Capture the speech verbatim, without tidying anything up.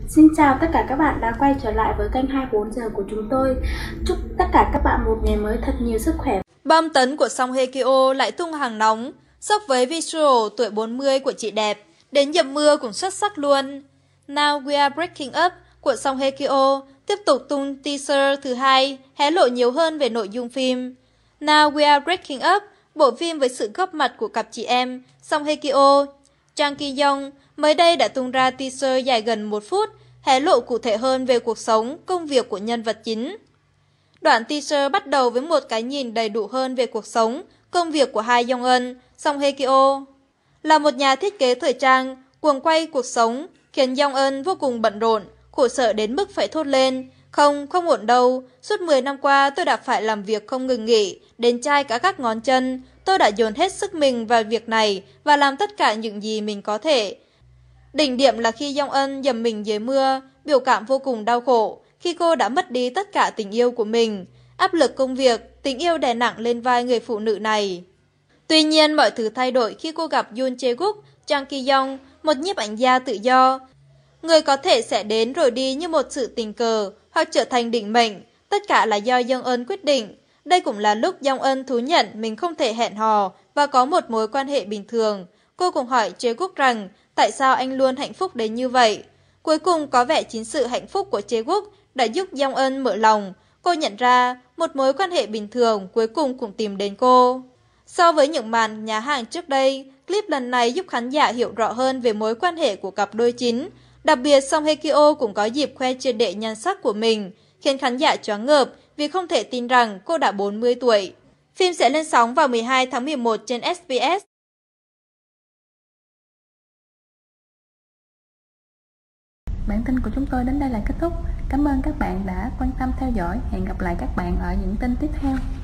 Xin chào tất cả các bạn đã quay trở lại với kênh hai mươi bốn giờ của chúng tôi. Chúc tất cả các bạn một ngày mới thật nhiều sức khỏe. Bom tấn của Song Hye Kyo lại tung hàng nóng, sốc với visual tuổi bốn mươi của chị đẹp, đến dầm mưa cũng xuất sắc luôn. Now We Are Breaking Up của Song Hye Kyo tiếp tục tung teaser thứ hai, hé lộ nhiều hơn về nội dung phim. Now We Are Breaking Up, bộ phim với sự góp mặt của cặp chị em Song Hye Kyo, Jang Ki Young mới đây đã tung ra teaser dài gần một phút, hé lộ cụ thể hơn về cuộc sống, công việc của nhân vật chính. Đoạn teaser bắt đầu với một cái nhìn đầy đủ hơn về cuộc sống, công việc của hai Young Eun, Song Hye Kyo. Là một nhà thiết kế thời trang, cuồng quay cuộc sống khiến Young Eun vô cùng bận rộn, khổ sở đến mức phải thốt lên: Không, không ổn đâu, suốt mười năm qua tôi đã phải làm việc không ngừng nghỉ, đến chai cả các ngón chân. Tôi đã dồn hết sức mình vào việc này và làm tất cả những gì mình có thể. Đỉnh điểm là khi Young Eun dầm mình dưới mưa, biểu cảm vô cùng đau khổ khi cô đã mất đi tất cả tình yêu của mình. Áp lực công việc, tình yêu đè nặng lên vai người phụ nữ này. Tuy nhiên mọi thứ thay đổi khi cô gặp Yoon Jae-guk, Jang Ki Young, một nhiếp ảnh gia tự do. Người có thể sẽ đến rồi đi như một sự tình cờ hoặc trở thành định mệnh, tất cả là do Young Eun quyết định. Đây cũng là lúc Young Eun thú nhận mình không thể hẹn hò và có một mối quan hệ bình thường. Cô cũng hỏi Jae-guk rằng tại sao anh luôn hạnh phúc đến như vậy. Cuối cùng có vẻ chính sự hạnh phúc của Jae-guk đã giúp Young Eun mở lòng. Cô nhận ra một mối quan hệ bình thường cuối cùng cũng tìm đến cô. So với những màn nhá hàng trước đây, clip lần này giúp khán giả hiểu rõ hơn về mối quan hệ của cặp đôi chính. Đặc biệt Song Hye Kyo cũng có dịp khoe triệt để nhan sắc của mình, khiến khán giả choáng ngợp vì không thể tin rằng cô đã bốn mươi tuổi. Phim sẽ lên sóng vào mười hai tháng mười một trên ét bê ét. Bản tin của chúng tôi đến đây là kết thúc. Cảm ơn các bạn đã quan tâm theo dõi. Hẹn gặp lại các bạn ở những tin tiếp theo.